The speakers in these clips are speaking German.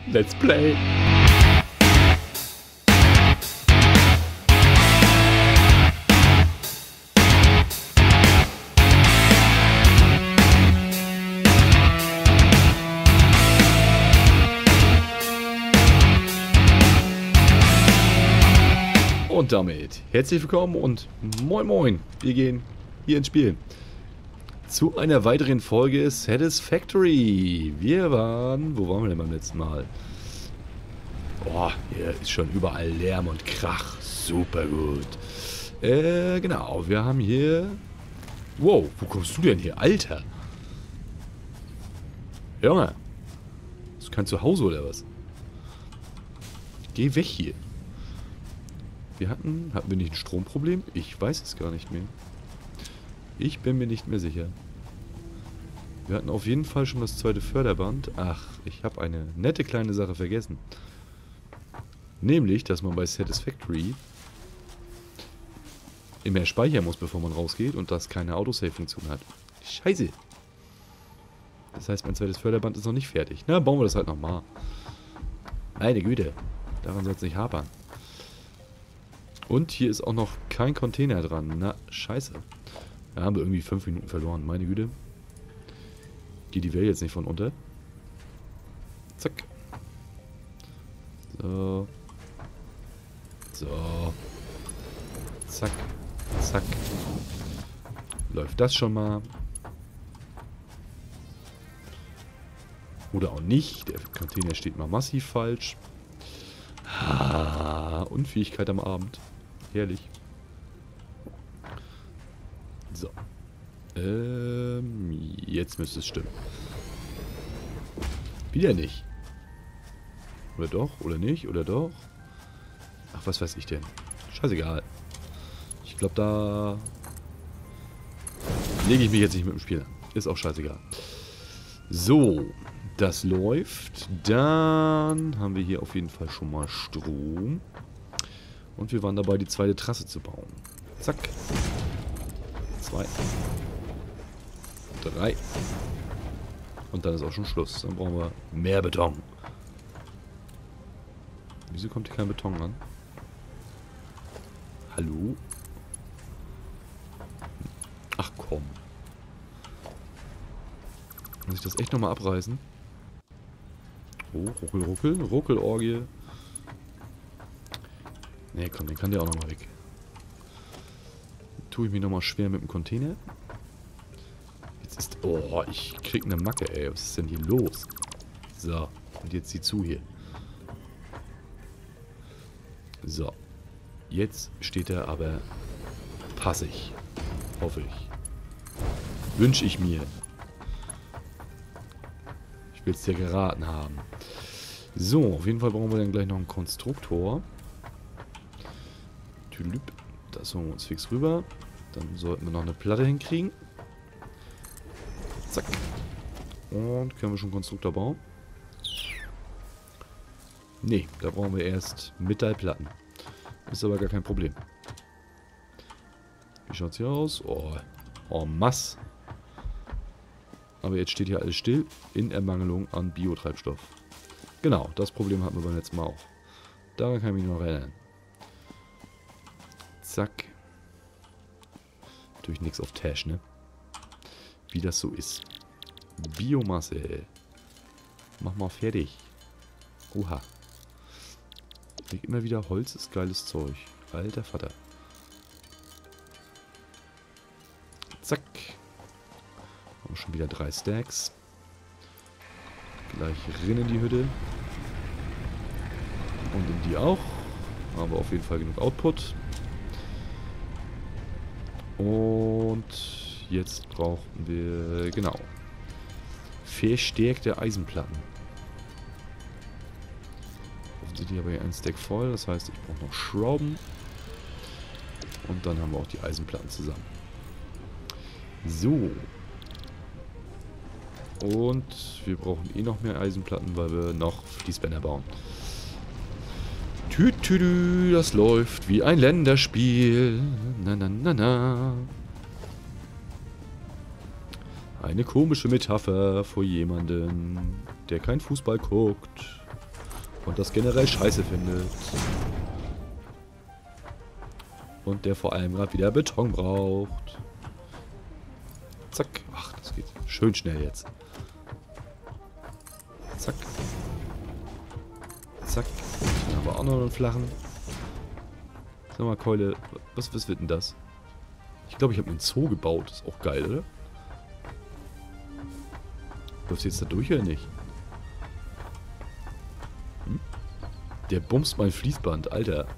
Let's play! Und damit herzlich willkommen und moin moin, wir gehen hier ins Spiel. Zu einer weiteren Folge Satisfactory. Wir waren, wo waren wir denn beim letzten Mal? Boah, hier ist schon überall Lärm und Krach, super gut. Genau, wir haben hier... Wow, wo kommst du denn hier, Alter? Junge, ist kein Zuhause oder was? Geh weg hier. Hatten wir nicht ein Stromproblem? Ich weiß es gar nicht mehr. Ich bin mir nicht mehr sicher. Wir hatten auf jeden Fall schon das zweite Förderband. Ach, ich habe eine nette kleine Sache vergessen. Nämlich, dass man bei Satisfactory immer speichern muss, bevor man rausgeht und das keine Autosave-Funktion hat. Scheiße. Das heißt, mein zweites Förderband ist noch nicht fertig. Na, bauen wir das halt nochmal. Meine Güte. Daran soll es nicht hapern. Und hier ist auch noch kein Container dran. Na, scheiße. Da haben wir irgendwie 5 Minuten verloren. Meine Güte. Geht die Welt jetzt nicht von unter. Zack. So. So. Zack. Zack. Läuft das schon mal. Oder auch nicht. Der Container steht mal massiv falsch. Unfähigkeit am Abend. Herrlich. So. Jetzt müsste es stimmen. Wieder nicht. Oder doch? Oder nicht? Oder doch? Ach, was weiß ich denn? Scheißegal. Ich glaube, da lege ich mich jetzt nicht mit dem Spiel an. Ist auch scheißegal. So. Das läuft. Dann haben wir hier auf jeden Fall schon mal Strom. Und wir waren dabei, die zweite Trasse zu bauen. Zack. 2. 3. Und dann ist auch schon Schluss. Dann brauchen wir mehr Beton. Wieso kommt hier kein Beton an? Hallo? Ach komm. Muss ich das echt nochmal abreißen? Oh, ruckel, ruckel. Ruckelorgie. Ne, komm, den kann der auch nochmal weg. Tue ich mich nochmal schwer mit dem Container. Jetzt ist... Oh, ich krieg eine Macke, ey. Was ist denn hier los? So, und jetzt sieh zu hier. So. Jetzt steht er aber passig. Hoffe ich. Wünsche ich mir. Ich will es dir geraten haben. So, auf jeden Fall brauchen wir dann gleich noch einen Konstruktor. Das holen wir uns fix rüber. Dann sollten wir noch eine Platte hinkriegen. Zack. Und können wir schon Konstruktor bauen? Ne, da brauchen wir erst Metallplatten. Ist aber gar kein Problem. Wie schaut es hier aus? Oh, en masse. Aber jetzt steht hier alles still in Ermangelung an Biotreibstoff. Genau, das Problem hatten wir beim letzten Mal auch. Daran kann ich mich noch erinnern. Zack. Natürlich nichts auf Tash, ne? Wie das so ist. Biomasse. Mach mal fertig. Oha. Ich denke immer wieder, Holz ist geiles Zeug. Alter Vater. Zack. Haben wir schon wieder 3 Stacks. Gleich rein in die Hütte. Und in die auch. Haben wir auf jeden Fall genug Output. Und jetzt brauchen wir, genau, verstärkte Eisenplatten. Offensichtlich habe ich ein Stack voll, das heißt, ich brauche noch Schrauben. Und dann haben wir auch die Eisenplatten zusammen. So. Und wir brauchen eh noch mehr Eisenplatten, weil wir noch Fließbänder bauen. Tütüdü, das läuft wie ein Länderspiel. Na na na na. Eine komische Metapher für jemanden, der kein Fußball guckt. Und das generell scheiße findet. Und der vor allem gerade wieder Beton braucht. Zack. Ach, das geht schön schnell jetzt. Zack. Zack. Dann haben wir auch noch einen flachen. Sag mal, Keule, was wird denn das? Ich glaube, ich habe einen Zoo gebaut. Ist auch geil, oder? Läuft jetzt da durch oder nicht? Hm? Der bumst mein Fließband, Alter.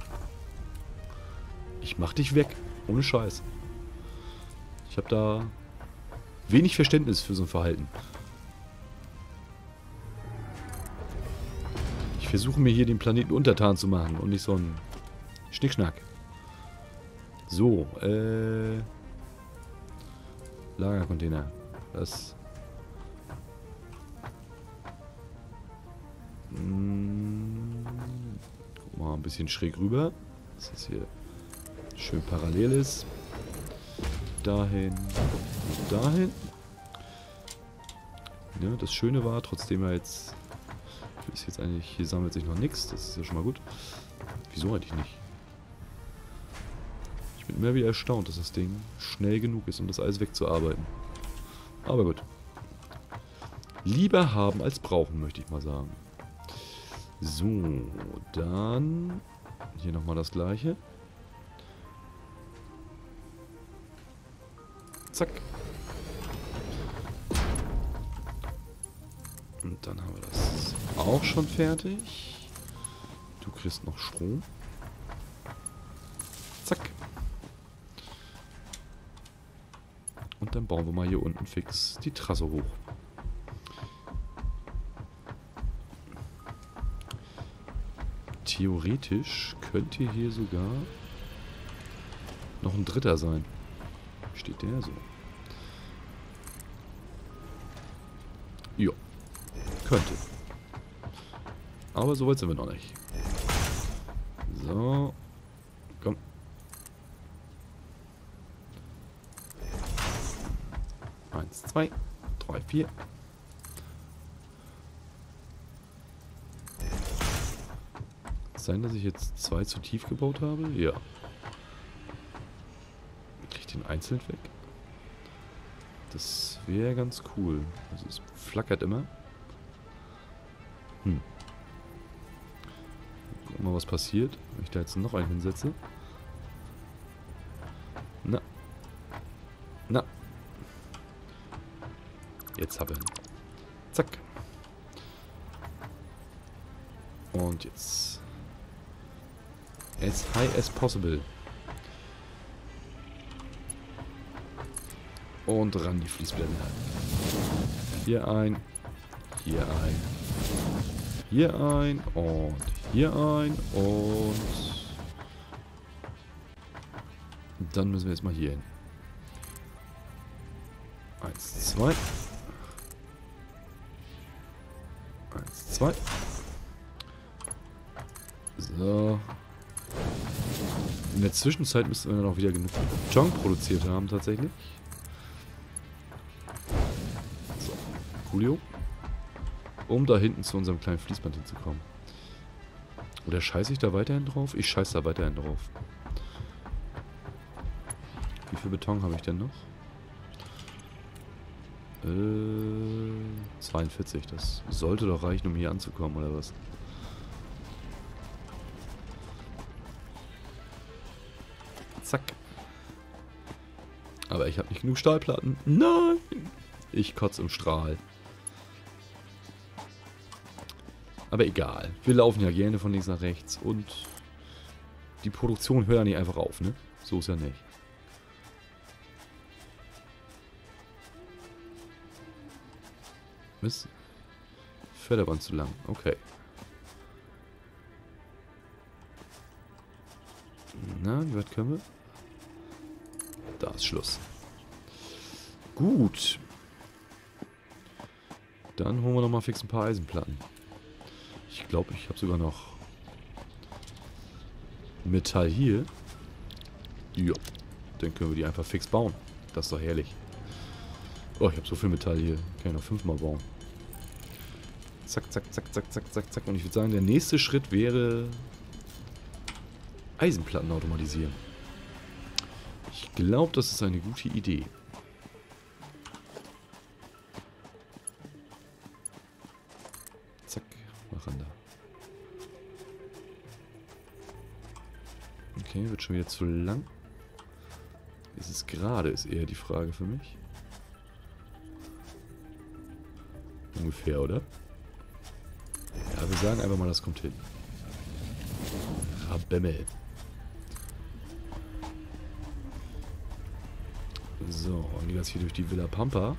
Ich mach dich weg. Ohne Scheiß. Ich habe da wenig Verständnis für so ein Verhalten. Ich versuche mir hier den Planeten untertan zu machen und nicht so ein Schnickschnack. So, Lagercontainer. Das... Guck mal ein bisschen schräg rüber. Dass das hier schön parallel ist. Dahin und dahin. Ja, das Schöne war, trotzdem er jetzt... Ist jetzt eigentlich... Hier sammelt sich noch nichts. Das ist ja schon mal gut. Wieso eigentlich nicht? Ich bin immer wieder erstaunt, dass das Ding schnell genug ist, um das alles wegzuarbeiten. Aber gut. Lieber haben als brauchen, möchte ich mal sagen. So, dann... Hier nochmal das gleiche. Zack. Und dann haben wir das auch schon fertig. Du kriegst noch Strom. Zack. Und dann bauen wir mal hier unten fix die Trasse hoch. Theoretisch könnte hier sogar noch ein dritter sein. Steht der so? Ja. Könnte. Aber so weit sind wir noch nicht. So. Komm. Eins, zwei, drei, vier. Sein, dass ich jetzt zwei zu tief gebaut habe? Ja. Kriege ich den einzeln weg? Das wäre ganz cool. Also es flackert immer. Gucken wir mal, was passiert, wenn ich da jetzt noch einen hinsetze. Na. Na. Jetzt habe ich ihn. Zack. Und jetzt. As high as possible. Und ran die Fließblenden. Hier ein. Hier ein. Hier ein. Und hier ein. Und dann müssen wir jetzt mal hier hin. 1, 2. 1, 2. So. In der Zwischenzeit müssten wir noch wieder genug Beton produziert haben, tatsächlich. So, coolio. Um da hinten zu unserem kleinen Fließband hinzukommen. Oder scheiße ich da weiterhin drauf? Ich scheiße da weiterhin drauf. Wie viel Beton habe ich denn noch? 42. Das sollte doch reichen, um hier anzukommen, oder was? Zack. Aber ich habe nicht genug Stahlplatten. Nein! Ich kotze im Strahl. Aber egal. Wir laufen ja gerne von links nach rechts. Und die Produktion hört ja nicht einfach auf, ne? So ist ja nicht. Mist. Förderband zu lang. Okay. Na, wie weit können wir? Da ist Schluss. Gut. Dann holen wir nochmal fix ein paar Eisenplatten. Ich glaube, ich habe sogar noch Metall hier. Ja. Dann können wir die einfach fix bauen. Das ist doch herrlich. Oh, ich habe so viel Metall hier. Kann ich noch 5-mal bauen. Zack, zack, zack, zack, zack, zack, zack. Und ich würde sagen, der nächste Schritt wäre Eisenplatten automatisieren. Ich glaube, das ist eine gute Idee. Zack, mach an da. Okay, wird schon wieder zu lang. Ist es gerade, ist eher die Frage für mich. Ungefähr, oder? Ja, wir sagen einfach mal, das kommt hin. Rabemmel. So, dann geht das hier durch die Villa Pampa.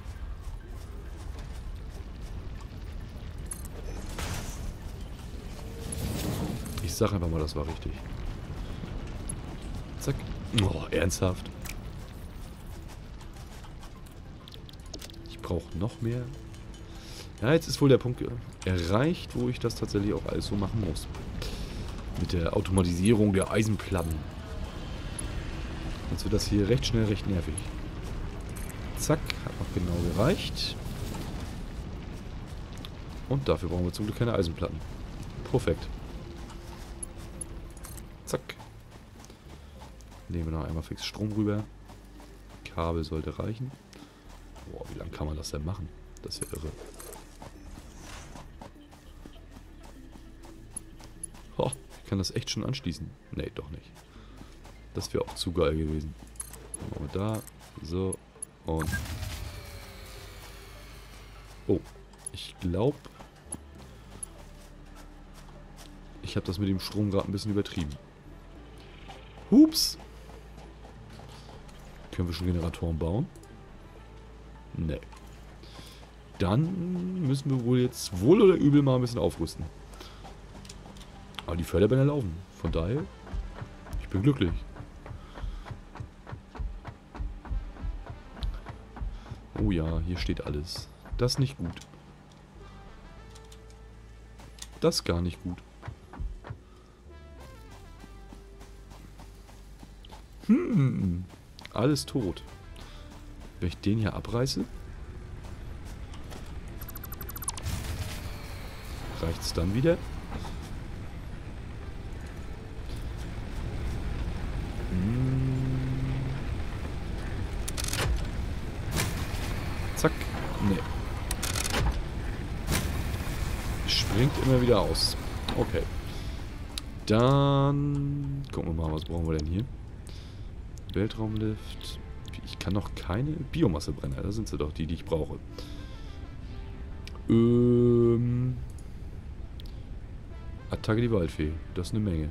Ich sag einfach mal, das war richtig. Zack. Oh, ernsthaft. Ich brauche noch mehr. Ja, jetzt ist wohl der Punkt erreicht, wo ich das tatsächlich auch alles so machen muss. Mit der Automatisierung der Eisenplatten. Jetzt wird das hier recht schnell recht nervig. Zack, hat noch genau gereicht. Und dafür brauchen wir zum Glück keine Eisenplatten. Perfekt. Zack. Nehmen wir noch einmal fix Strom rüber. Kabel sollte reichen. Boah, wie lange kann man das denn machen? Das ist ja irre. Oh, ich kann das echt schon anschließen. Nee, doch nicht. Das wäre auch zu geil gewesen. Dann machen wir da. So. Und. Oh. Ich glaube. Ich habe das mit dem Strom gerade ein bisschen übertrieben. Hups. Können wir schon Generatoren bauen? Nee. Dann müssen wir wohl jetzt wohl oder übel mal ein bisschen aufrüsten. Aber die Förderbänder laufen. Von daher, ich bin glücklich. Oh ja, hier steht alles. Das ist nicht gut. Das ist gar nicht gut. Alles tot. Wenn ich den hier abreiße, reicht es dann wieder? Zack. Nee. Springt immer wieder aus. Okay. Dann gucken wir mal, was brauchen wir denn hier? Weltraumlift. Ich kann noch keine Biomassebrenner. Da sind sie doch, die ich brauche. Attacke die Waldfee. Das ist eine Menge.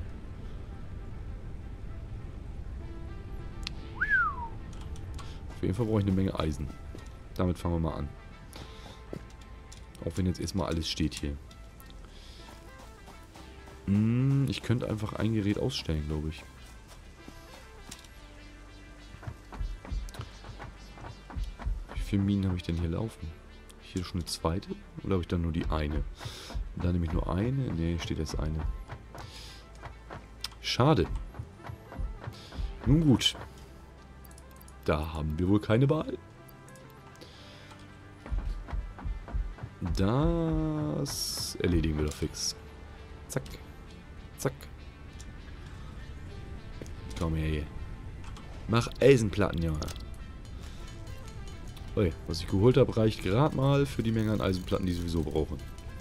Auf jeden Fall brauche ich eine Menge Eisen. Damit fangen wir mal an. Auch wenn jetzt erstmal alles steht hier. Ich könnte einfach ein Gerät ausstellen, glaube ich. Wie viele Minen habe ich denn hier laufen? Hier schon eine zweite? Oder habe ich dann nur die eine? Dann nehme ich nur eine? Ne, steht jetzt eine. Schade. Nun gut. Da haben wir wohl keine Wahl. Das erledigen wir doch fix. Zack. Zack. Komm her hier. Mach Eisenplatten, Junge. Ui, was ich geholt habe, reicht gerade mal für die Menge an Eisenplatten, die ich sowieso brauche.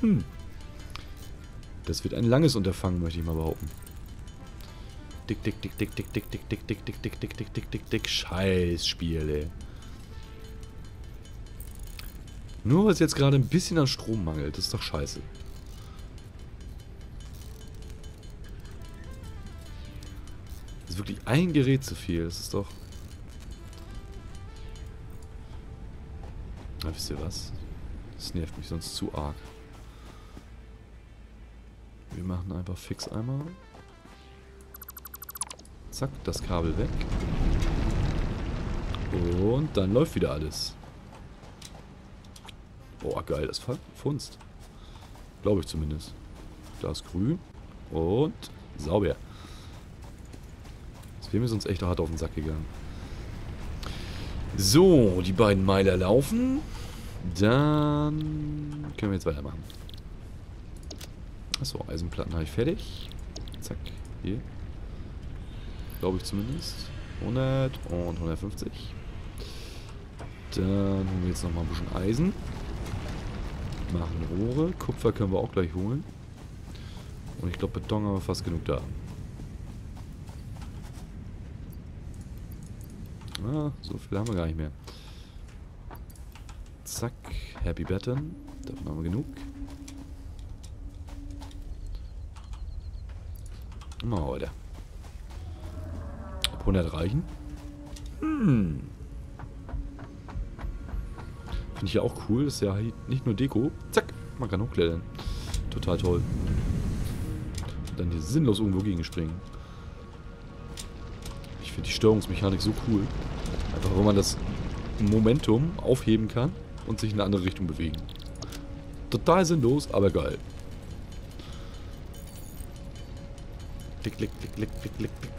Das wird ein langes Unterfangen, möchte ich mal behaupten. Dick, dick, dick, dick, dick, dick, dick, dick, dick, dick, dick, dick, dick, dick, dick, dick. Scheiß Spiel, ey. Nur weil es jetzt gerade ein bisschen an Strom mangelt. Das ist doch scheiße. Das ist wirklich ein Gerät zu viel. Das ist doch... Na, wisst ihr was? Das nervt mich sonst zu arg. Wir machen einfach fix einmal. Zack, das Kabel weg. Und dann läuft wieder alles. Boah, geil, das funzt. Glaube ich zumindest. Da ist grün. Und sauber. Das wäre mir sonst echt hart auf den Sack gegangen. So, die beiden Meiler laufen. Dann können wir jetzt weitermachen. Achso, Eisenplatten habe ich fertig. Zack, hier. Glaube ich zumindest. 100 und 150. Dann holen wir jetzt nochmal ein bisschen Eisen. Machen Rohre. Kupfer können wir auch gleich holen. Und ich glaube, Beton haben wir fast genug da. Ah, so viel haben wir gar nicht mehr. Zack, Happy Batten. Davon haben wir genug. Mal heute. Ob 100 reichen? Finde ich ja auch cool. Das ist ja nicht nur Deko. Zack, man kann hochklettern. Total toll. Dann hier sinnlos irgendwo gegenspringen. Ich finde die Steuerungsmechanik so cool. Einfach, wenn man das Momentum aufheben kann und sich in eine andere Richtung bewegen. Total sinnlos, aber geil. Klick, klick, klick, klick, klick, klick, klick.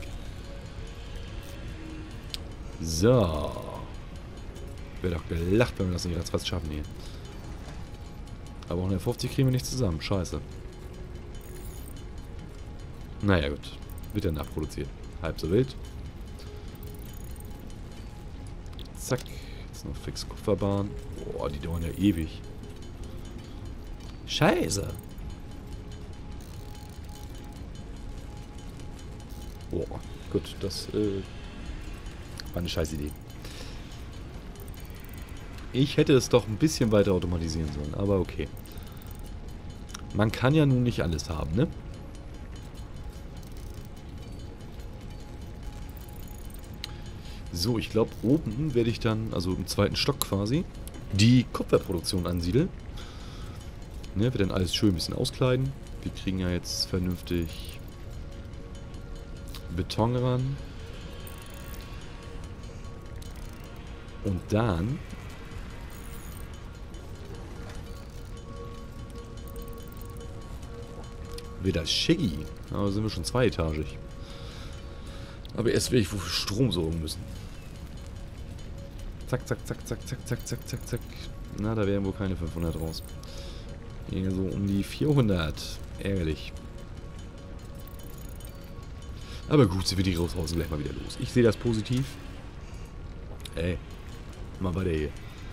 So. Wäre doch gelacht, wenn wir das nicht fast schaffen hier. Aber 150 kriegen wir nicht zusammen. Scheiße. Naja, gut. Wird ja nachproduziert. Halb so wild. Zack. Jetzt noch fix Kupferbahn. Boah, die dauern ja ewig. Scheiße. Boah, gut, das war eine scheiß Idee. Ich hätte es doch ein bisschen weiter automatisieren sollen, aber okay. Man kann ja nun nicht alles haben, ne? So, ich glaube, oben werde ich dann, also im zweiten Stock quasi, die Kupferproduktion ansiedeln. Ne, wir dann alles schön ein bisschen auskleiden. Wir kriegen ja jetzt vernünftig Beton ran. Und dann wird das schicki. Aber sind wir schon zweietagig. Aber erst will ich wofür Strom sorgen müssen. Zack, zack, zack, zack, zack, zack, zack, zack, zack. Na, da wären wohl keine 500 raus. Hier so um die 400. Ärgerlich. Aber gut, sind wir die Großhausen gleich mal wieder los. Ich sehe das positiv. Ey, mal weiter hier.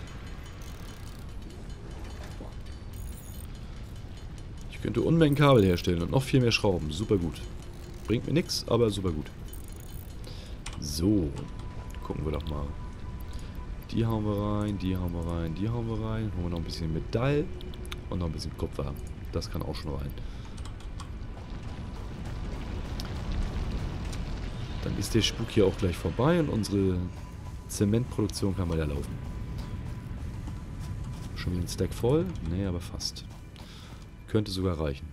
Ich könnte Unmengen Kabel herstellen und noch viel mehr Schrauben. Super gut. Bringt mir nichts, aber super gut. So, gucken wir doch mal. Die hauen wir rein, die hauen wir rein, die hauen wir rein. Holen wir noch ein bisschen Metall und noch ein bisschen Kupfer. Das kann auch schon rein. Dann ist der Spuk hier auch gleich vorbei und unsere Zementproduktion kann weiter laufen. Schon wieder ein Stack voll? Nee, aber fast. Könnte sogar reichen.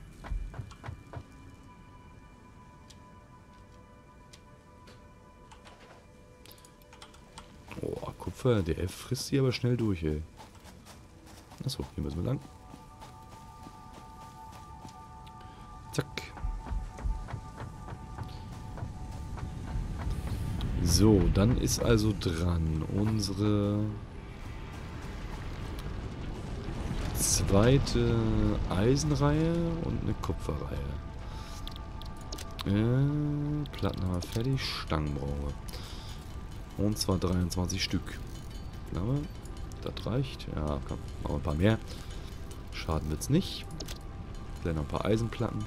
Oh, Kupfer, der frisst sie aber schnell durch, ey. Achso, hier müssen wir lang. Zack. So, dann ist also dran unsere zweite Eisenreihe und eine Kupferreihe. Platten haben wir fertig, Stangen brauchen wir. Und zwar 23 Stück. Aber das reicht. Ja, komm, machen wir ein paar mehr. Schaden wird's nicht. Vielleicht noch ein paar Eisenplatten.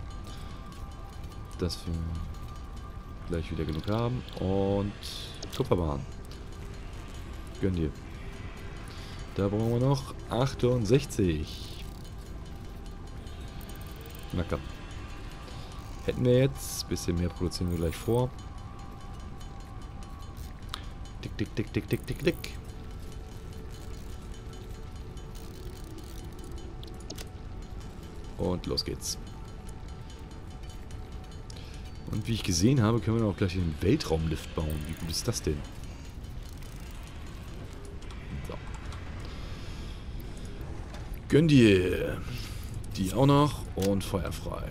Dass wir gleich wieder genug haben. Und Kupferbahn. Gönn dir. Da brauchen wir noch 68. Na komm. Hätten wir jetzt. Bisschen mehr produzieren wir gleich vor. Tick, tick, tick, tick, tick, tick, tick. Und los geht's. Und wie ich gesehen habe, können wir auch gleich den Weltraumlift bauen. Wie gut ist das denn? So. Gönn dir. Die auch noch. Und feuerfrei.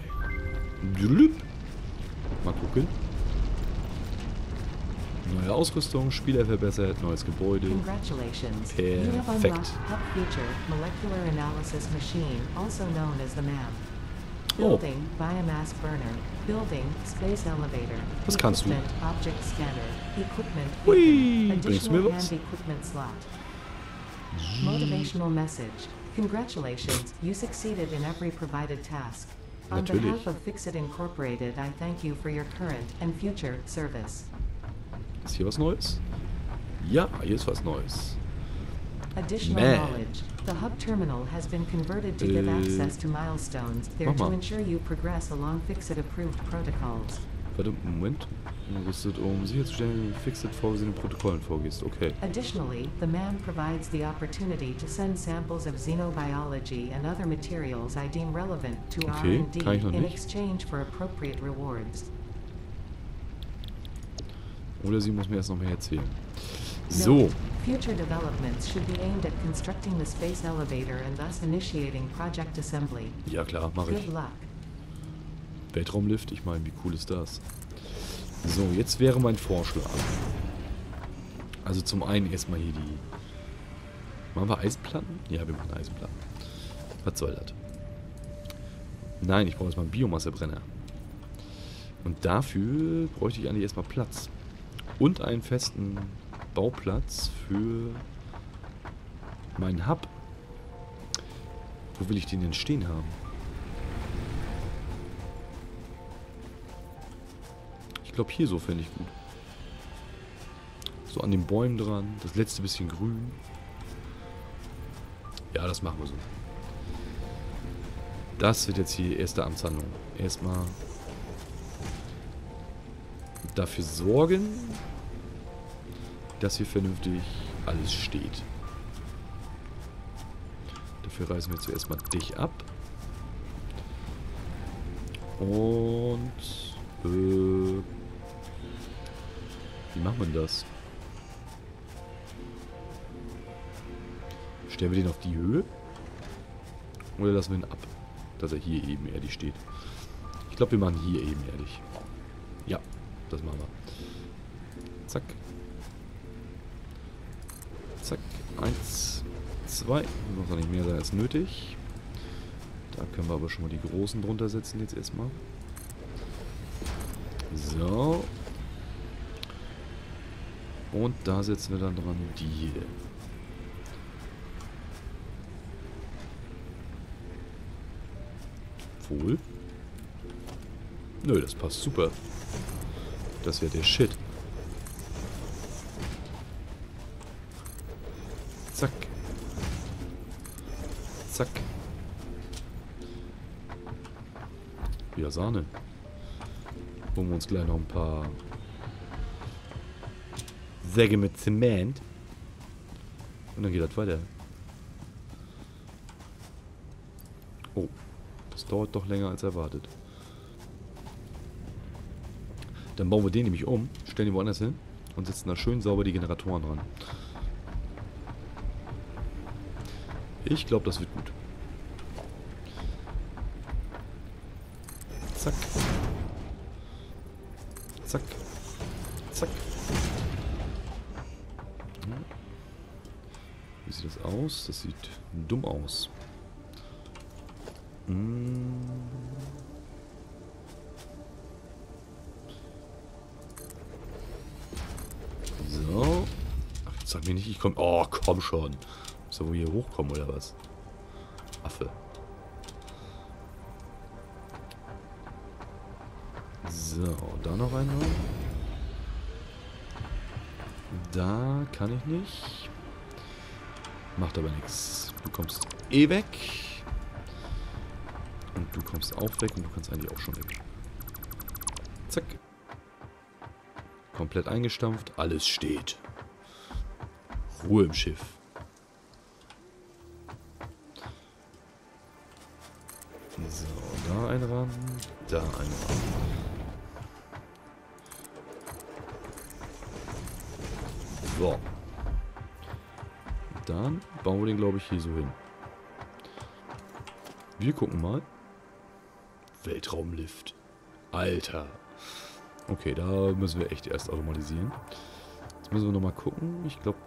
Mal gucken. Neue Ausrüstung, Spieler verbessert, neues Gebäude. Perfekt. Building, biomass burner. Building, space elevator. Was kannst du? Equipment, object scanner. Equipment, Hui, beacon. bringst du mir Additional was? hand equipment slot. Motivational message. Congratulations, you succeeded in every provided task. On Natürlich. behalf of Fixit Incorporated, I thank you for your current and future service. Ist hier was Neues? Ja, hier ist was Neues. Additional Man. knowledge. The hub terminal has been converted to give access to milestones there mach to mal. ensure you progress along Fixit-approved protocols. Warte, Moment. Rüstet, um sicherzustellen, wie Fixit vorgesehenen Protokollen vorgehst. Okay. Additionally, the man provides the opportunity to send samples of xenobiology and other materials I deem relevant to Okay, R&D kann ich noch in nicht. exchange for appropriate rewards. Oder sie muss mir erst noch mehr erzählen. Note, So. future developments should be aimed at constructing the space elevator and thus initiating project assembly. Ja klar, mache ich. Good luck. Weltraumlift, ich meine, wie cool ist das? So, jetzt wäre mein Vorschlag. Also zum einen erstmal hier die... Machen wir Eisplatten? Ja, wir machen Eisplatten. Was soll das? Nein, ich brauche erstmal einen Biomassebrenner. Und dafür bräuchte ich eigentlich erstmal Platz. Und einen festen Bauplatz für meinen Hub. Wo will ich den denn stehen haben? Ich glaube, hier so fände ich gut. So an den Bäumen dran. Das letzte bisschen grün. Ja, das machen wir so. Das wird jetzt die erste Amtshandlung. Erstmal dafür sorgen, dass hier vernünftig alles steht. Dafür reißen wir zuerst mal dich ab. Und wie macht man das? Stellen wir den auf die Höhe? Oder lassen wir ihn ab? Dass er hier ebenerdig steht. Ich glaube, wir machen hier ebenerdig. Ja, das machen wir. Zack. Zack. 1, 2. Muss noch nicht mehr sein als nötig. Da können wir aber schon mal die großen drunter setzen jetzt erstmal. So. Und da setzen wir dann dran die hier. Wohl. Nö, das passt super. Das wäre der Shit. Zack. Zack. Ja, Sahne. Holen wir uns gleich noch ein paar Säge mit Zement. Und dann geht das weiter. Oh. Das dauert doch länger als erwartet. Dann bauen wir den nämlich um, stellen ihn woanders hin und setzen da schön sauber die Generatoren dran. Ich glaube, das wird gut. Zack. Zack. Zack. Wie sieht das aus? Das sieht dumm aus. So. Ach, jetzt sag mir nicht, ich komme. Oh, komm schon. Muss ja wohl hier hochkommen, oder was? Affe. So, da noch einer. Da kann ich nicht. Macht aber nichts. Du kommst eh weg. Und du kommst auch weg und du kannst eigentlich auch schon weg. Zack. Komplett eingestampft. Alles steht. Ruhe im Schiff. So, da ein ran. Da ein ran. So. Dann bauen wir den, glaube ich, hier so hin. Wir gucken mal. Weltraumlift. Alter. Okay, da müssen wir echt erst automatisieren. Jetzt müssen wir nochmal gucken. Ich glaube...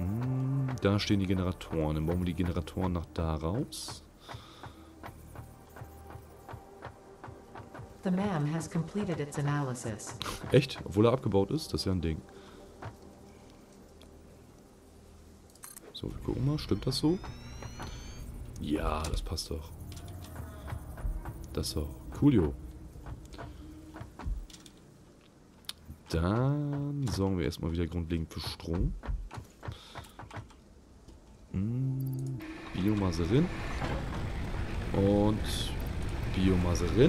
da stehen die Generatoren. Dann bauen wir die Generatoren nach da raus. The MAM has completed its analysis. Echt? Obwohl er abgebaut ist? Das ist ja ein Ding. So, wir gucken mal. Stimmt das so? Ja, das passt doch. Das ist doch coolio. Dann sorgen wir erstmal wieder grundlegend für Strom. Biomasse rein. Und Biomasse rein.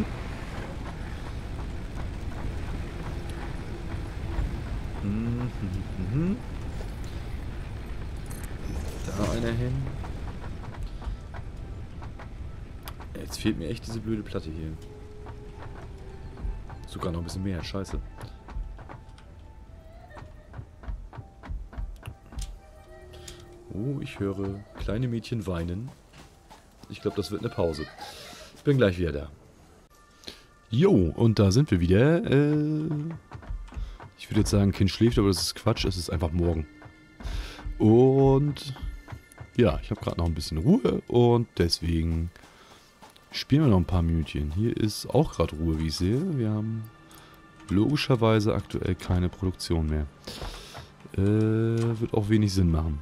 Da einer hin. Jetzt fehlt mir echt diese blöde Platte hier. Sogar noch ein bisschen mehr. Scheiße. Oh, ich höre kleine Mädchen weinen. Ich glaube, das wird eine Pause. Bin gleich wieder da. Jo, und da sind wir wieder. Ich würde jetzt sagen, Kind schläft, aber das ist Quatsch. Es ist einfach morgen. Und ja, ich habe gerade noch ein bisschen Ruhe und deswegen spielen wir noch ein paar Minütchen. Hier ist auch gerade Ruhe, wie ich sehe. Wir haben logischerweise aktuell keine Produktion mehr. Wird auch wenig Sinn machen.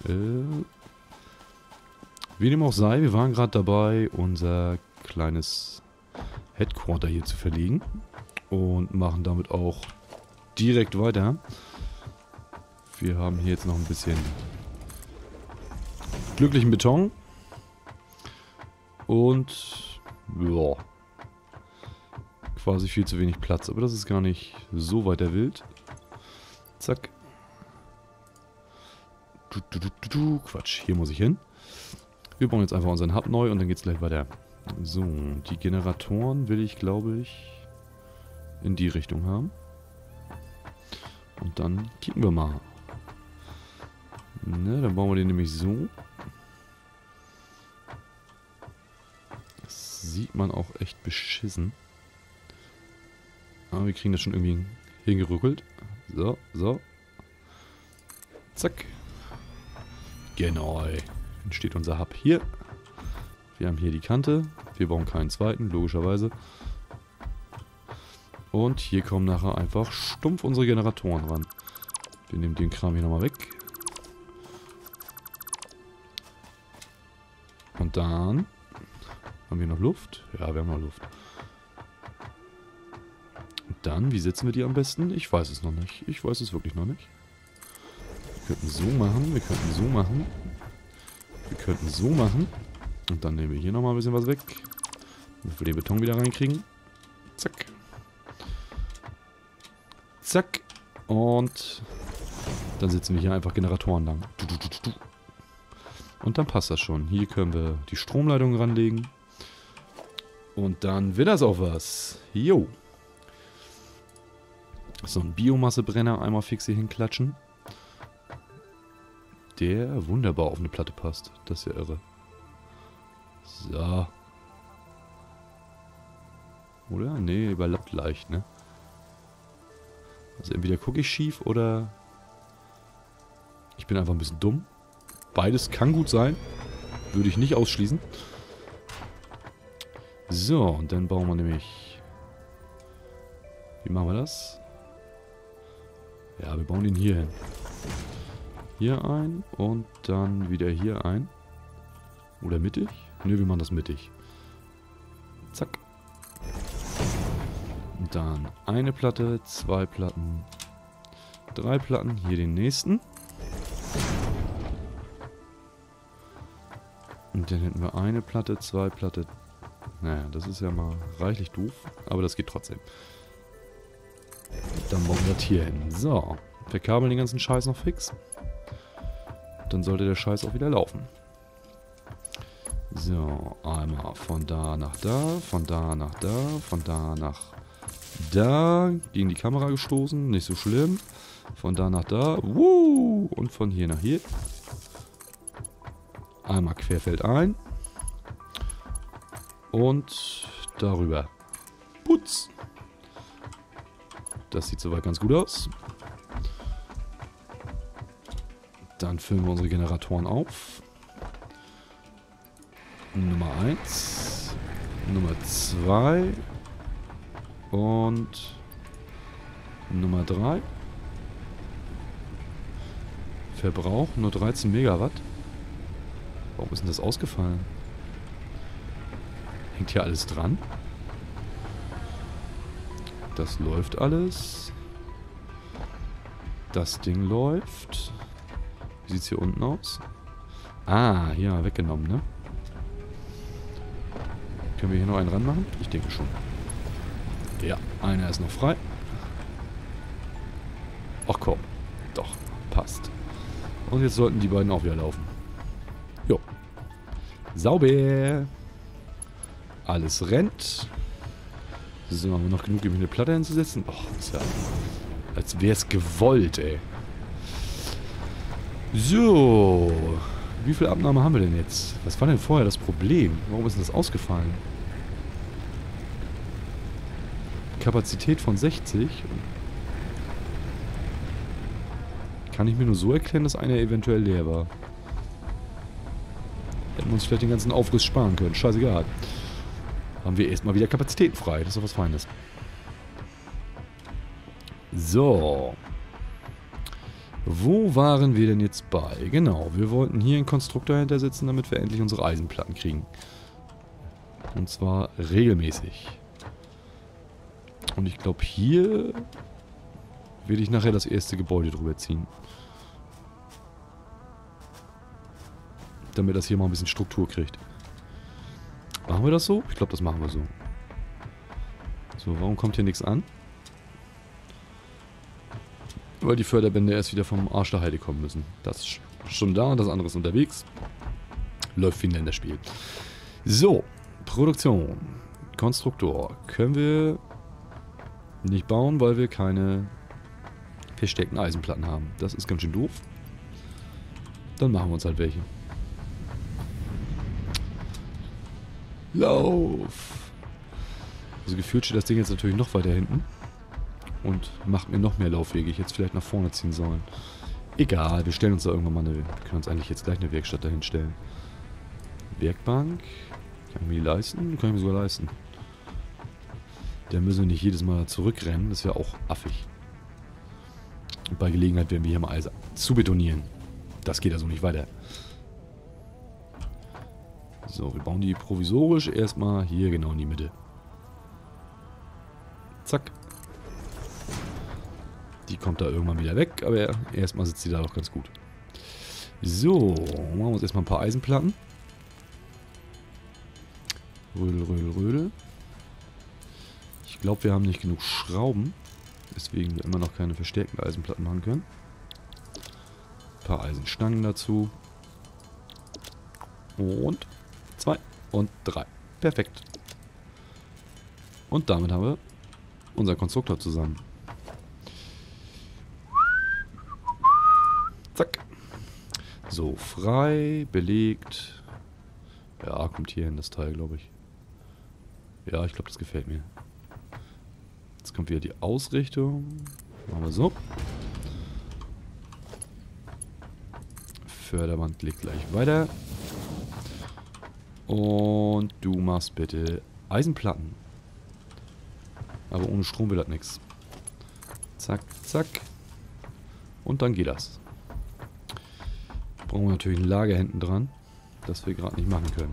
Wie dem auch sei, wir waren gerade dabei, unser kleines Headquarter hier zu verlegen. Und machen damit auch direkt weiter. Wir haben hier jetzt noch ein bisschen glücklichen Beton. Und ja, quasi viel zu wenig Platz. Aber das ist gar nicht so weiter wild. Zack. Quatsch, hier muss ich hin. Wir bauen jetzt einfach unseren Hub neu und dann geht's gleich weiter. So, die Generatoren will ich, glaube ich, in die Richtung haben. Und dann kicken wir mal. Ne, dann bauen wir den nämlich so. Das sieht man auch echt beschissen. Aber wir kriegen das schon irgendwie hingerückelt. So, so. Zack. Genau. Dann steht unser Hub hier. Wir haben hier die Kante. Wir bauen keinen zweiten, logischerweise. Und hier kommen nachher einfach stumpf unsere Generatoren ran. Wir nehmen den Kram hier nochmal weg. Und dann haben wir noch Luft. Ja, wir haben noch Luft. Und dann, wie setzen wir die am besten? Ich weiß es noch nicht. Ich weiß es wirklich noch nicht. Wir könnten so machen, wir könnten so machen. Wir könnten so machen. Und dann nehmen wir hier nochmal ein bisschen was weg. Damit wir den Beton wieder reinkriegen. Zack. Zack. Und dann setzen wir hier einfach Generatoren lang. Und dann passt das schon. Hier können wir die Stromleitung ranlegen. Und dann wird das auch was. Jo. So ein Biomassebrenner einmal fix hier hinklatschen. Der wunderbar auf eine Platte passt. Das ist ja irre. So. Oder? Nee, überlappt leicht, ne? Also entweder gucke ich schief oder ich bin einfach ein bisschen dumm. Beides kann gut sein. Würde ich nicht ausschließen. So, und dann bauen wir nämlich... Wie machen wir das? Ja, wir bauen den hier hin. Hier ein und dann wieder hier ein. Oder mittig? Ne, wir machen das mittig. Zack. Und dann eine Platte, 2 Platten, 3 Platten. Hier den nächsten. Und dann hätten wir eine Platte, 2 Platte. Naja, das ist ja mal reichlich doof. Aber das geht trotzdem. Und dann bauen wir das hier hin. So. Verkabeln den ganzen Scheiß noch fix. Dann sollte der Scheiß auch wieder laufen. So, einmal von da nach da, von da nach da, von da nach da. Gegen die Kamera gestoßen, nicht so schlimm. Von da nach da, und von hier nach hier. Einmal querfeldein. Und darüber. Putz. Das sieht soweit ganz gut aus. Dann füllen wir unsere Generatoren auf. Nummer 1. Nummer 2. Und Nummer 3. Verbrauch nur 13 Megawatt. Warum ist denn das ausgefallen? Hängt hier alles dran? Das läuft alles. Das Ding läuft. Wie sieht es hier unten aus? Ah, hier mal weggenommen, ne? Können wir hier noch einen ranmachen? Ich denke schon. Ja, einer ist noch frei. Ach komm. Doch, passt. Und jetzt sollten die beiden auch wieder laufen. Jo. Sauber. Alles rennt. So, haben wir noch genug, um hier eine Platte hinzusetzen? Och, ist ja... Als wäre es gewollt, ey. So. Wie viel Abnahme haben wir denn jetzt? Was war denn vorher das Problem? Warum ist denn das ausgefallen? Kapazität von 60. Kann ich mir nur so erklären, dass einer eventuell leer war. Hätten wir uns vielleicht den ganzen Aufriss sparen können. Scheißegal. Haben wir erstmal wieder Kapazitäten frei. Das ist doch was Feines. So. Wo waren wir denn jetzt bei? Genau, wir wollten hier einen Konstruktor hintersetzen, damit wir endlich unsere Eisenplatten kriegen. Und zwar regelmäßig. Und ich glaube, hier werde ich nachher das erste Gebäude drüber ziehen. Damit das hier mal ein bisschen Struktur kriegt. Machen wir das so? Ich glaube, das machen wir so. So, warum kommt hier nichts an? Weil die Förderbänder erst wieder vom Arsch der Heide kommen müssen. Das ist schon da, das andere ist unterwegs. Läuft wie ein Länderspiel. So, Produktion. Konstruktor. Können wir nicht bauen, weil wir keine versteckten Eisenplatten haben. Das ist ganz schön doof. Dann machen wir uns halt welche. Lauf! Also gefühlt steht das Ding jetzt natürlich noch weiter hinten. Und macht mir noch mehr Laufwege. Ich jetzt vielleicht nach vorne ziehen sollen. Egal, wir stellen uns da irgendwann mal eine... Wir können uns eigentlich jetzt gleich eine Werkstatt dahin stellen. Werkbank. Kann ich mir die leisten? Kann ich mir sogar leisten. Da müssen wir nicht jedes Mal zurückrennen. Das wäre auch affig. Und bei Gelegenheit werden wir hier mal Eisen zu betonieren. Das geht also nicht weiter. So, wir bauen die provisorisch erstmal hier genau in die Mitte. Zack. Die kommt da irgendwann wieder weg, aber erstmal sitzt die da doch ganz gut. So, machen wir uns erstmal ein paar Eisenplatten. Rödel, rödel, rödel. Ich glaube, wir haben nicht genug Schrauben, deswegen wir immer noch keine verstärkten Eisenplatten machen können. Ein paar Eisenstangen dazu. Und 2 und 3. Perfekt. Und damit haben wir unseren Konstruktor zusammen. Zack. So, frei, belegt. Ja, kommt hier hin das Teil, glaube ich. Ja, ich glaube, das gefällt mir. Jetzt kommt wieder die Ausrichtung. Machen wir so. Förderband legt gleich weiter. Und du machst bitte Eisenplatten. Aber ohne Strom will das nichts. Zack, zack. Und dann geht das. Brauchen wir natürlich ein Lager hinten dran, das wir gerade nicht machen können.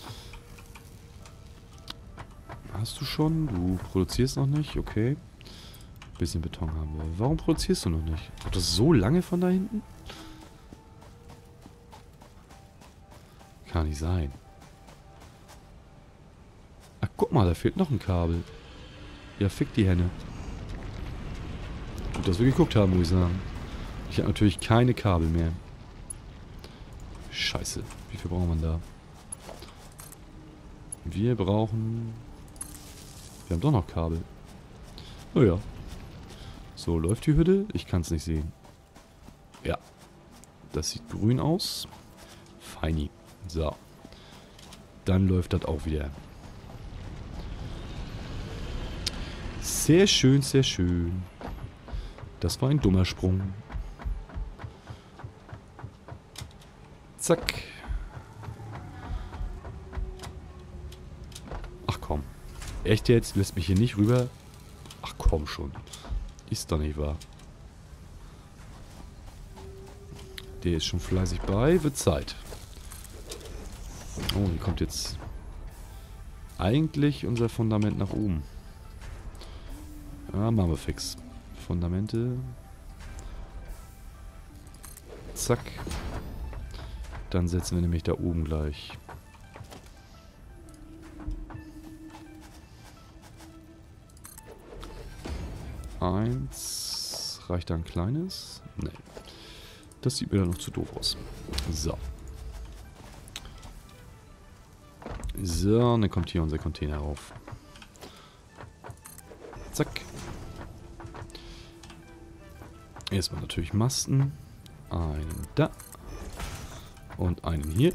Hast du schon? Du produzierst noch nicht? Okay. Bisschen Beton haben wir. Warum produzierst du noch nicht? Kommt das so lange von da hinten? Kann nicht sein. Ach, guck mal, da fehlt noch ein Kabel. Ja, fick die Henne. Gut, dass wir geguckt haben, muss ich sagen. Ich habe natürlich keine Kabel mehr. Scheiße. Wie viel brauchen wir da? Wir brauchen... Wir haben doch noch Kabel. Naja. So, läuft die Hütte? Ich kann es nicht sehen. Ja. Das sieht grün aus. Feini. So. Dann läuft das auch wieder. Sehr schön, sehr schön. Das war ein dummer Sprung. Zack. Ach komm. Echt jetzt? Lässt mich hier nicht rüber komm schon. Ist doch nicht wahr. Der ist schon fleißig bei. Wird Zeit. Oh, hier kommt jetzt eigentlich unser Fundament nach oben. Ja, machen wir fix. Fundamente. Zack. Dann setzen wir nämlich da oben gleich. Eins. Reicht da ein kleines? Nee. Das sieht mir dann noch zu doof aus. So. So, dann kommt hier unser Container rauf. Zack. Erstmal natürlich Masten. Einen da. Und einen hier.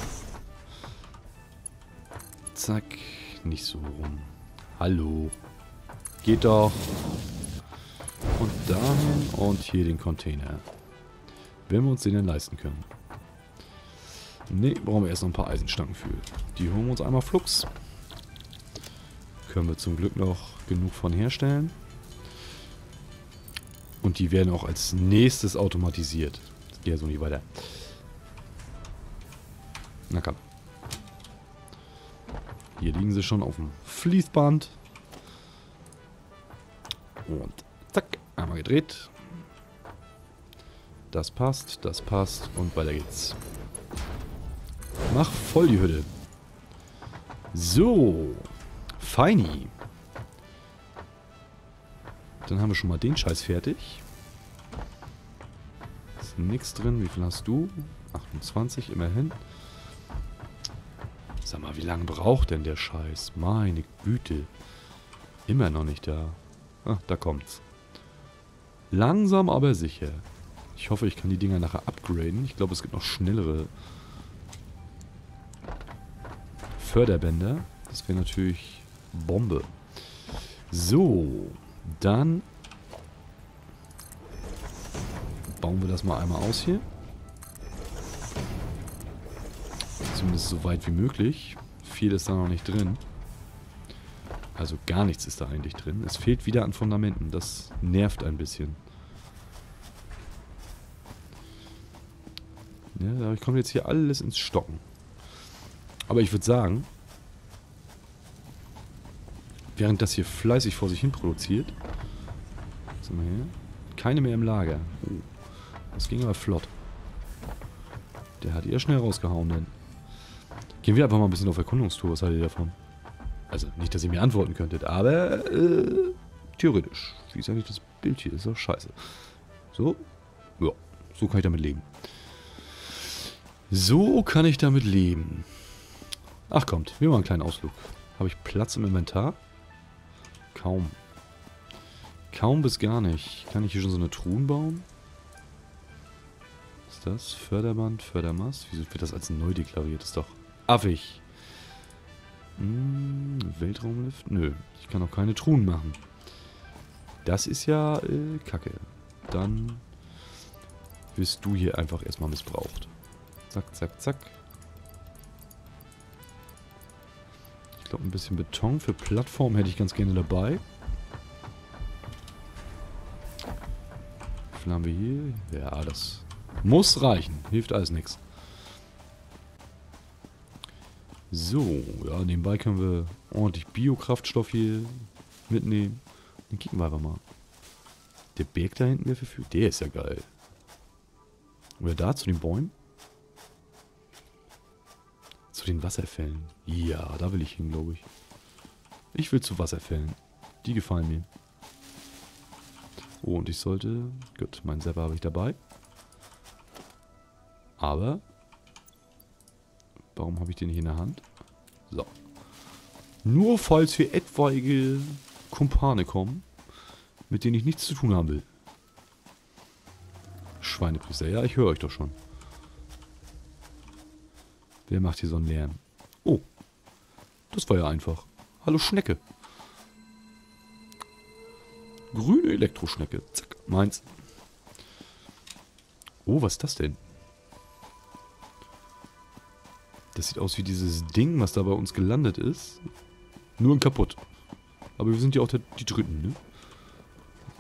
Zack. Nicht so rum. Hallo. Geht doch. Und dahin und hier den Container. Wenn wir uns den denn leisten können. Ne, brauchen wir erst noch ein paar Eisenstangen für. Die holen wir uns einmal flugs. Können wir zum Glück noch genug von herstellen. Und die werden auch als nächstes automatisiert. Das geht ja so nicht weiter. Na komm. Hier liegen sie schon auf dem Fließband. Und zack, einmal gedreht. Das passt und weiter geht's. Mach voll die Hütte. So. Feini. Dann haben wir schon mal den Scheiß fertig. Ist nichts drin. Wie viel hast du? 28, immerhin. Sag mal, wie lange braucht denn der Scheiß? Meine Güte. Immer noch nicht da. Ah, da kommt's. Langsam, aber sicher. Ich hoffe, ich kann die Dinger nachher upgraden. Ich glaube, es gibt noch schnellere Förderbänder. Das wäre natürlich Bombe. So, dann bauen wir das mal einmal aus hier. Zumindest so weit wie möglich. Viel ist da noch nicht drin. Also gar nichts ist da eigentlich drin. Es fehlt wieder an Fundamenten. Das nervt ein bisschen. Ja, dadurch kommt jetzt hier alles ins Stocken. Aber ich würde sagen, während das hier fleißig vor sich hin produziert, was haben wir hier? Keine mehr im Lager. Oh, das ging aber flott. Der hat eher schnell rausgehauen, denn. Gehen wir einfach mal ein bisschen auf Erkundungstour. Was haltet ihr davon? Also, nicht, dass ihr mir antworten könntet, aber theoretisch. Wie ist eigentlich das Bild hier? Ist doch scheiße. So? Ja, so kann ich damit leben. So kann ich damit leben. Ach kommt, wir machen einen kleinen Ausflug. Habe ich Platz im Inventar? Kaum. Kaum bis gar nicht. Kann ich hier schon so eine Truhen bauen? Was ist das? Förderband, Fördermast? Wieso wird das als neu deklariert? Ist doch affig. Weltraumlift? Nö, ich kann auch keine Truhen machen. Das ist ja Kacke. Dann wirst du hier einfach erstmal missbraucht. Zack, zack, zack. Ich glaube, ein bisschen Beton für Plattform hätte ich ganz gerne dabei. Wie viel haben wir hier? Ja, das muss reichen. Hilft alles nichts. So, ja, nebenbei können wir ordentlich Biokraftstoff hier mitnehmen. Dann kicken wir einfach mal. Der Berg da hinten wäre verfügt. Der ist ja geil. Oder da zu den Bäumen? Zu den Wasserfällen. Ja, da will ich hin, glaube ich. Ich will zu Wasserfällen. Die gefallen mir. Oh, und ich sollte... Gut, meinen Zapper habe ich dabei. Aber... Warum habe ich den nicht in der Hand? So. Nur falls hier etwaige Kumpane kommen, mit denen ich nichts zu tun haben will. Schweinepriester, ja, ich höre euch doch schon. Wer macht hier so einen Lärm? Oh, das war ja einfach. Hallo Schnecke. Grüne Elektroschnecke. Zack, meins. Oh, was ist das denn? Das sieht aus wie dieses Ding, was da bei uns gelandet ist. Nur in kaputt. Aber wir sind ja auch die Dritten, ne?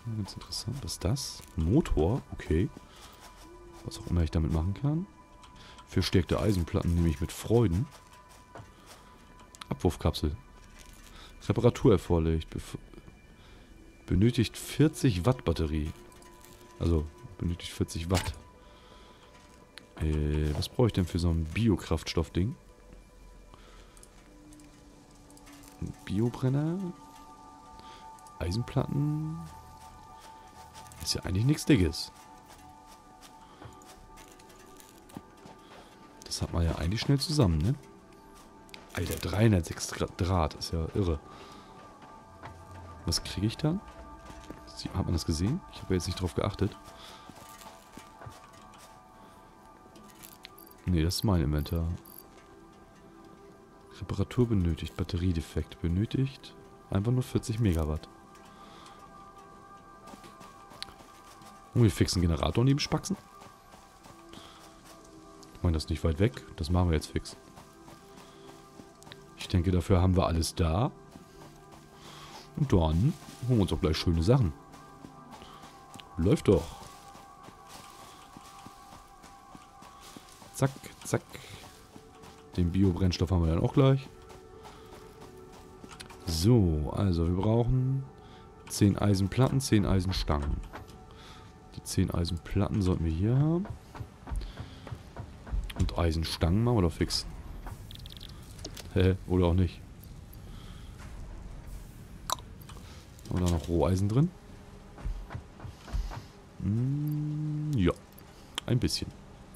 Ganz interessant. Was ist das? Motor? Okay. Was auch immer ich damit machen kann. Verstärkte Eisenplatten nehme ich mit Freuden. Abwurfkapsel. Reparatur erforderlich. Benötigt 40 Watt Batterie. Also, benötigt 40 Watt. Was brauche ich denn für so ein Biokraftstoffding? Ein Biobrenner? Eisenplatten? Ist ja eigentlich nichts Dickes. Das hat man ja eigentlich schnell zusammen, ne? Alter, 306 Draht. Ist ja irre. Was kriege ich dann? Hat man das gesehen? Ich habe jetzt nicht drauf geachtet. Nee, das ist mein Inventar. Reparatur benötigt. Batteriedefekt benötigt. Einfach nur 40 Megawatt. Und wir fixen Generator neben Spaxen. Ich meine, das ist nicht weit weg. Das machen wir jetzt fix. Ich denke, dafür haben wir alles da. Und dann holen wir uns auch gleich schöne Sachen. Läuft doch. Zack, zack. Den Biobrennstoff haben wir dann auch gleich. So, also wir brauchen 10 Eisenplatten, 10 Eisenstangen. Die 10 Eisenplatten sollten wir hier haben. Und Eisenstangen machen wir doch fix. Oder auch nicht. Haben wir da noch Roheisen drin? Ja, ein bisschen.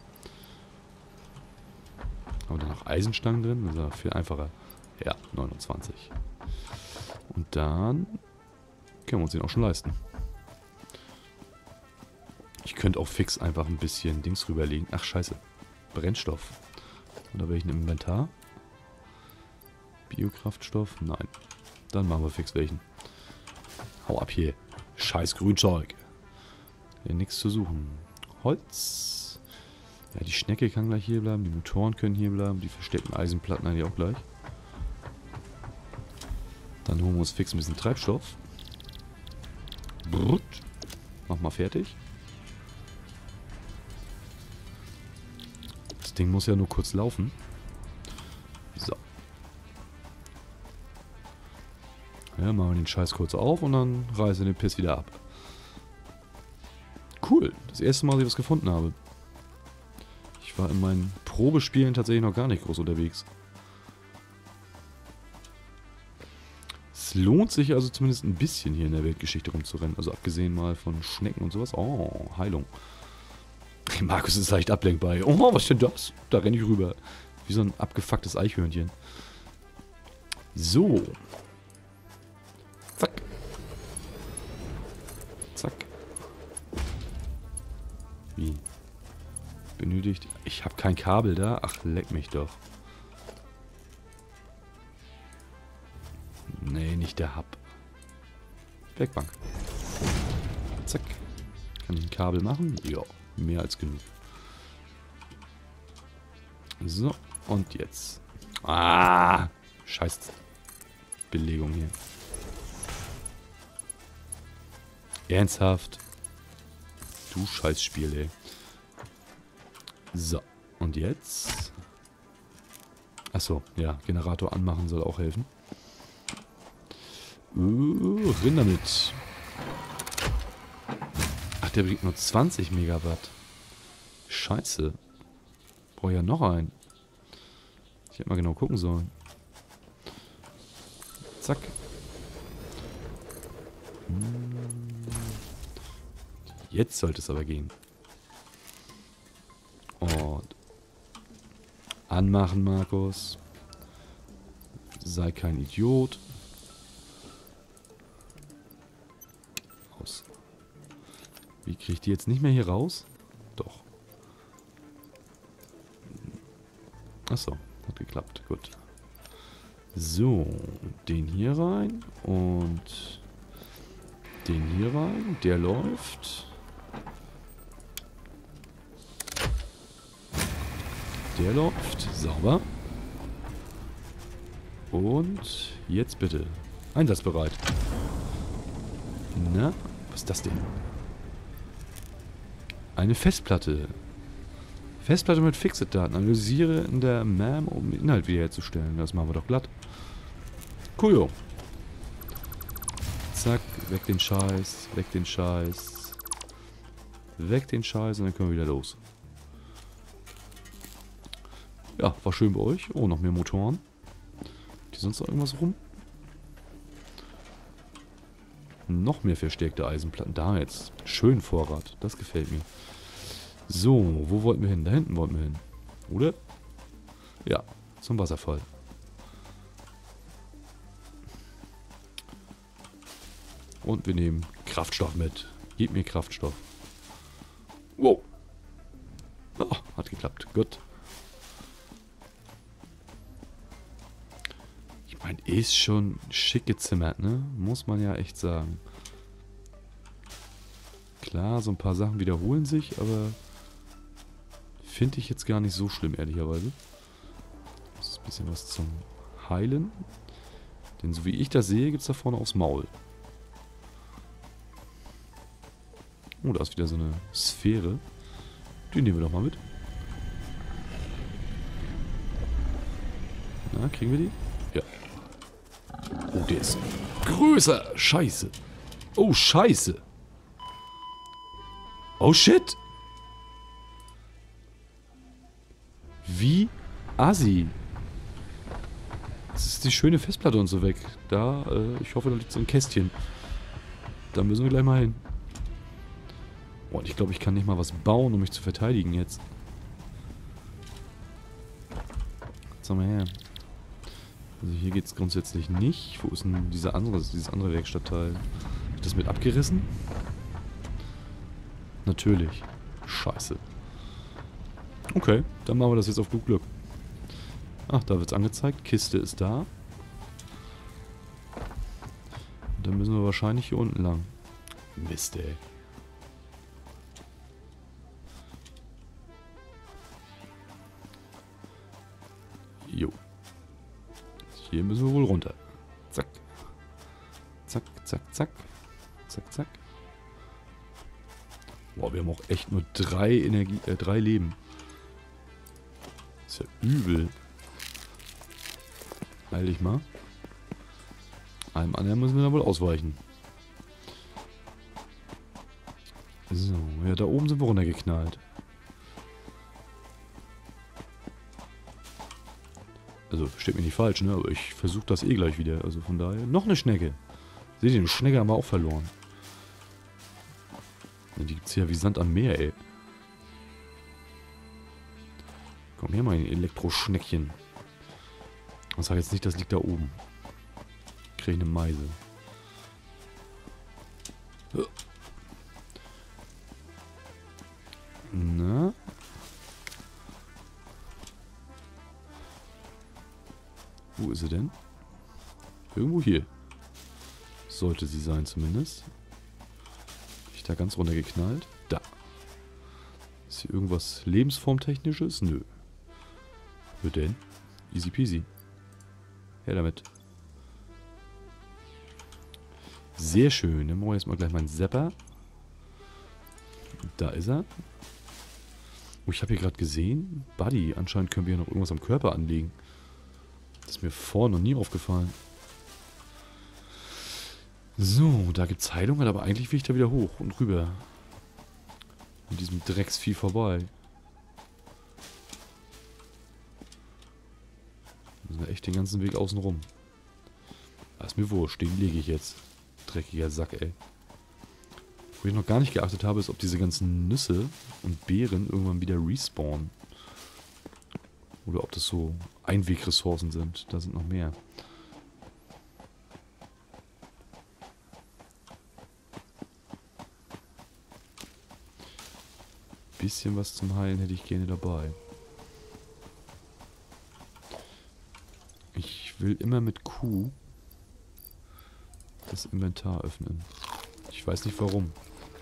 Haben wir da noch Eisenstangen drin? Das ist ja viel einfacher. Ja, 29. Und dann können wir uns den auch schon leisten. Ich könnte auch fix einfach ein bisschen Dings rüberlegen. Ach, scheiße. Brennstoff. Oder welchen im Inventar? Biokraftstoff? Nein. Dann machen wir fix welchen. Hau ab hier. Scheiß Grünzeug. Hier nichts zu suchen. Holz. Ja, die Schnecke kann gleich hier bleiben. Die Motoren können hier bleiben. Die versteckten Eisenplatten eigentlich auch gleich. Dann holen wir uns fix ein bisschen Treibstoff. Brut. Mach mal fertig. Das Ding muss ja nur kurz laufen. So. Ja, machen wir den Scheiß kurz auf und dann reißen wir den Piss wieder ab. Cool. Das erste Mal, dass ich was gefunden habe. Ich war in meinen Probespielen tatsächlich noch gar nicht groß unterwegs. Es lohnt sich also zumindest ein bisschen hier in der Weltgeschichte rumzurennen. Also abgesehen mal von Schnecken und sowas. Oh, Heilung. Markus ist leicht ablenkbar. Oh, was ist denn das? Da renne ich rüber. Wie so ein abgefucktes Eichhörnchen. So. Zack. Zack. Wie? Benötigt. Ich habe kein Kabel da. Ach, leck mich doch. Nee, nicht der Hub. Werkbank. Zack. Kann ich ein Kabel machen? Ja, mehr als genug. So, und jetzt. Ah! Scheiß Belegung hier. Ernsthaft? Du Scheißspiel, ey. So, und jetzt? Achso, ja, Generator anmachen soll auch helfen. Rein damit. Ach, der bringt nur 20 Megawatt. Scheiße. Brauche ja noch einen. Ich hätte mal genau gucken sollen. Zack. Jetzt sollte es aber gehen. Und anmachen, Markus. Sei kein Idiot. Aus. Wie kriege ich die jetzt nicht mehr hier raus? Doch. Achso, hat geklappt. Gut. So, den hier rein und den hier rein. Der läuft. Der läuft. Sauber. Und jetzt bitte. Einsatzbereit. Na, Was ist das denn? Eine Festplatte. Festplatte mit Fixit-Daten. Analysiere in der MAM, um Inhalt wiederherzustellen. Das machen wir doch glatt. Cool. Zack, weg den Scheiß, weg den Scheiß. Weg den Scheiß und dann können wir wieder los. Ja, war schön bei euch. Oh, noch mehr Motoren. Ist sonst noch irgendwas rum? Noch mehr verstärkte Eisenplatten. Da jetzt. Schön Vorrat. Das gefällt mir. So, wo wollten wir hin? Da hinten wollten wir hin. Oder? Ja, zum Wasserfall. Und wir nehmen Kraftstoff mit. Gib mir Kraftstoff. Wow. Oh, hat geklappt. Gut. Ich meine, ist schon schick gezimmert, ne? Muss man ja echt sagen. Klar, so ein paar Sachen wiederholen sich, aber finde ich jetzt gar nicht so schlimm, ehrlicherweise. Das ist ein bisschen was zum Heilen. Denn so wie ich das sehe, gibt es da vorne aufs Maul. Oh, da ist wieder so eine Sphäre. Die nehmen wir doch mal mit. Na, kriegen wir die? Ja. Oh, der ist größer. Scheiße. Oh, scheiße. Oh, shit. Wie assi. Das ist die schöne Festplatte und so weg. Da, ich hoffe, da liegt so ein Kästchen. Da müssen wir gleich mal hin. Oh, und ich glaube, ich kann nicht mal was bauen, um mich zu verteidigen jetzt. Sag mal her. Also hier geht es grundsätzlich nicht. Wo ist denn dieses andere Werkstattteil? Hab ich das mit abgerissen? Natürlich. Scheiße. Okay, dann machen wir das jetzt auf gut Glück. Ach, da wird es angezeigt. Kiste ist da. Und dann müssen wir wahrscheinlich hier unten lang. Mist, ey. Jo. Hier müssen wir wohl runter. Zack. Zack, zack, zack. Zack, zack. Boah, wir haben auch echt nur 3 Leben. Ist ja übel. Heil dich mal. Einem anderen müssen wir da wohl ausweichen. So, ja, da oben sind wir runtergeknallt. Also, steht mir nicht falsch, ne? Aber ich versuche das eh gleich wieder. Also von daher. Noch eine Schnecke. Seht ihr, eine Schnecke haben wir auch verloren. Ja, die gibt's ja wie Sand am Meer, ey. Komm her, mein Elektroschneckchen. Ich sag jetzt nicht, das liegt da oben. Krieg ich eine Meise. Na? Wo ist sie denn? Irgendwo hier. Sollte sie sein zumindest. Bin ich da ganz runter geknallt? Da. Ist hier irgendwas lebensformtechnisches? Nö. Wo denn? Easy peasy. Her damit. Sehr schön. Dann machen wir jetzt mal gleich meinen Zapper. Da ist er. Oh, ich habe hier gerade gesehen. Buddy, anscheinend können wir hier noch irgendwas am Körper anlegen. Das ist mir vorher noch nie aufgefallen. So, da gibt es Heilung, aber eigentlich will ich da wieder hoch und rüber. Mit diesem Drecksvieh vorbei. Müssen wir echt den ganzen Weg außen rum. Das ist mir wurscht, den lege ich jetzt. Dreckiger Sack, ey. Wo ich noch gar nicht geachtet habe, ist, ob diese ganzen Nüsse und Beeren irgendwann wieder respawnen. Oder ob das so Einwegressourcen sind. Da sind noch mehr. Bisschen was zum Heilen hätte ich gerne dabei. Ich will immer mit Q das Inventar öffnen. Ich weiß nicht warum.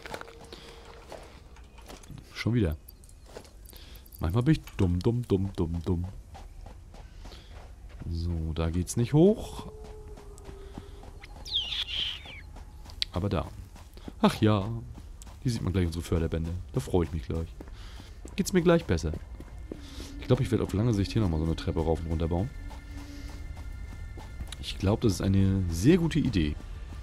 Schon wieder. Manchmal bin ich dumm. So, da geht's nicht hoch. Aber da. Ach ja. Hier sieht man gleich unsere Förderbände. Da freue ich mich gleich. Geht's mir gleich besser. Ich glaube, ich werde auf lange Sicht hier nochmal so eine Treppe rauf und runter bauen. Ich glaube, das ist eine sehr gute Idee.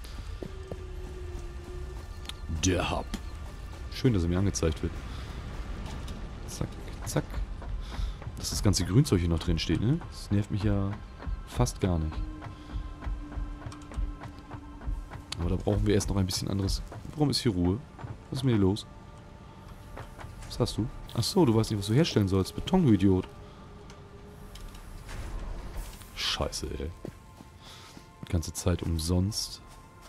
Der Hub. Schön, dass er mir angezeigt wird. Zack, zack. Dass das ganze Grünzeug hier noch drin steht, ne? Das nervt mich ja fast gar nicht. Aber da brauchen wir erst noch ein bisschen anderes. Warum ist hier Ruhe? Was ist mit dir los? Was hast du? Achso, du weißt nicht, was du herstellen sollst. Beton, du Idiot. Scheiße, ey. Die ganze Zeit umsonst.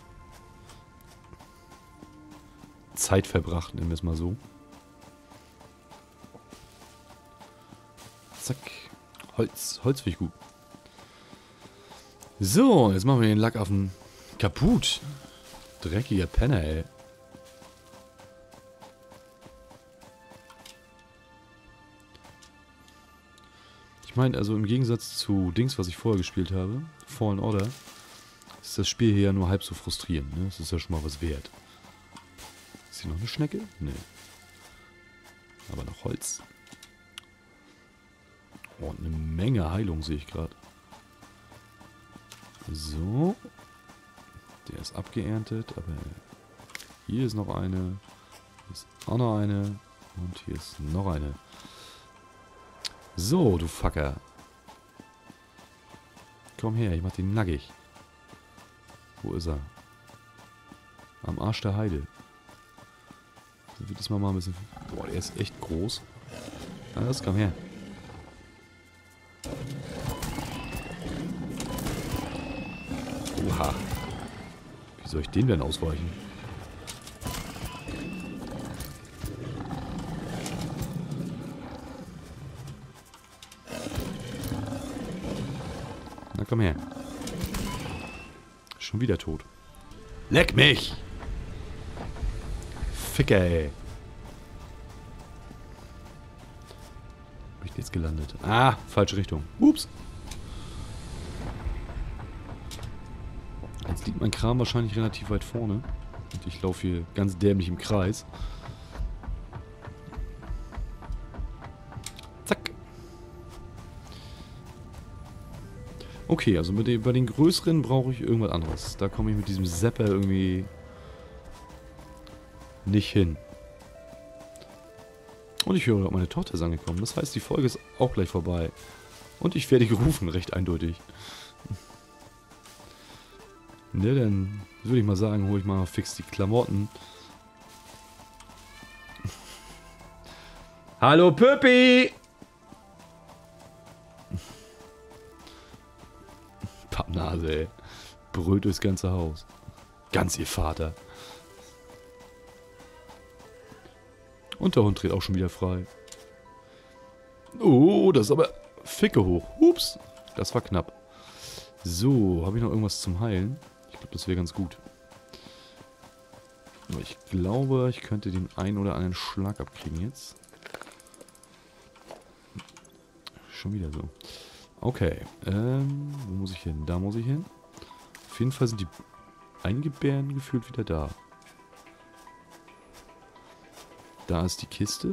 Zeit verbracht, nennen wir es mal so. Zack. Holz. Holz finde ich gut. So, jetzt machen wir den Lackaffen kaputt. Dreckiger Penner, ey. Ich meine, also im Gegensatz zu Dings, was ich vorher gespielt habe, Fallen Order, ist das Spiel hier ja nur halb so frustrierend, ne? Das ist ja schon mal was wert. Ist hier noch eine Schnecke? Nee. Aber noch Holz. Oh, und eine Menge Heilung sehe ich gerade. So. Der ist abgeerntet, aber hier ist noch eine. Hier ist auch noch eine. Und hier ist noch eine. So, du Fucker. Komm her, ich mach den nackig. Wo ist er? Am Arsch der Heide. Dann wird das mal ein bisschen... Boah, der ist echt groß. Alles, komm her. Oha. Wie soll ich den denn ausweichen? Na komm her. Schon wieder tot. Leck mich! Ficker, ey. Wo bin ich jetzt gelandet? Ah, falsche Richtung. Ups. Jetzt liegt mein Kram wahrscheinlich relativ weit vorne. Und ich laufe hier ganz dämlich im Kreis. Zack. Okay, also bei den größeren brauche ich irgendwas anderes. Da komme ich mit diesem Zapper irgendwie nicht hin. Und ich höre, meine Tochter ist angekommen. Das heißt, die Folge ist auch gleich vorbei. Und ich werde gerufen, recht eindeutig. Ne, dann würde ich mal sagen, hole ich mal fix die Klamotten. Hallo Püppi! Pappnase, ey. Brüllt durchs ganze Haus. Ganz ihr Vater. Und der Hund dreht auch schon wieder frei. Oh, das ist aber Ficke hoch. Ups, das war knapp. So, habe ich noch irgendwas zum Heilen? Ich glaube, das wäre ganz gut. Aber ich glaube, ich könnte den einen oder anderen Schlag abkriegen jetzt. Schon wieder so. Okay, wo muss ich hin? Da muss ich hin. Auf jeden Fall sind die einige Bären gefühlt wieder da. Da ist die Kiste.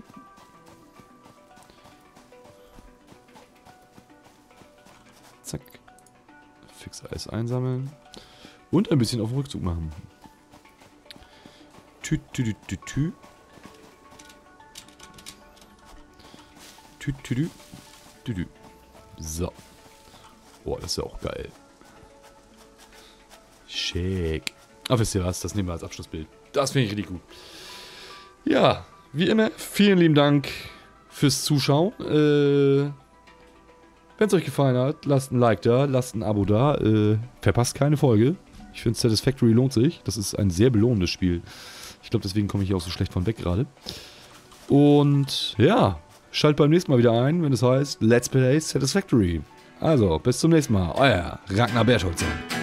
Zack. Fix Eis einsammeln. Und ein bisschen auf den Rückzug machen. Tü, tü, tü, tü, tü. Tü, tü, tü, tü, tü. So. Boah, das ist ja auch geil. Schick. Ach, wisst ihr was? Das nehmen wir als Abschlussbild. Das finde ich richtig gut. Ja, wie immer, vielen lieben Dank fürs Zuschauen. Wenn es euch gefallen hat, lasst ein Like da, lasst ein Abo da. Verpasst keine Folge. Ich finde, Satisfactory lohnt sich. Das ist ein sehr belohnendes Spiel. Ich glaube, deswegen komme ich hier auch so schlecht von weg gerade. Und ja, schaltet beim nächsten Mal wieder ein, wenn es heißt Let's Play Satisfactory. Also, bis zum nächsten Mal. Euer Ragnar Bertholzer.